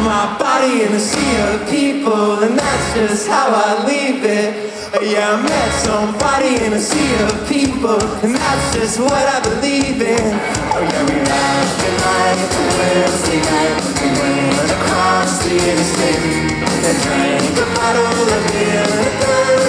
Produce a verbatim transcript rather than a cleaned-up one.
my body in a sea of people, and that's just how I leave it. Yeah, I met somebody in a sea of people, and that's just what I believe in. Oh yeah, we laughed at night, Wednesday night, we went across the interstate and drank a bottle of beer and a girl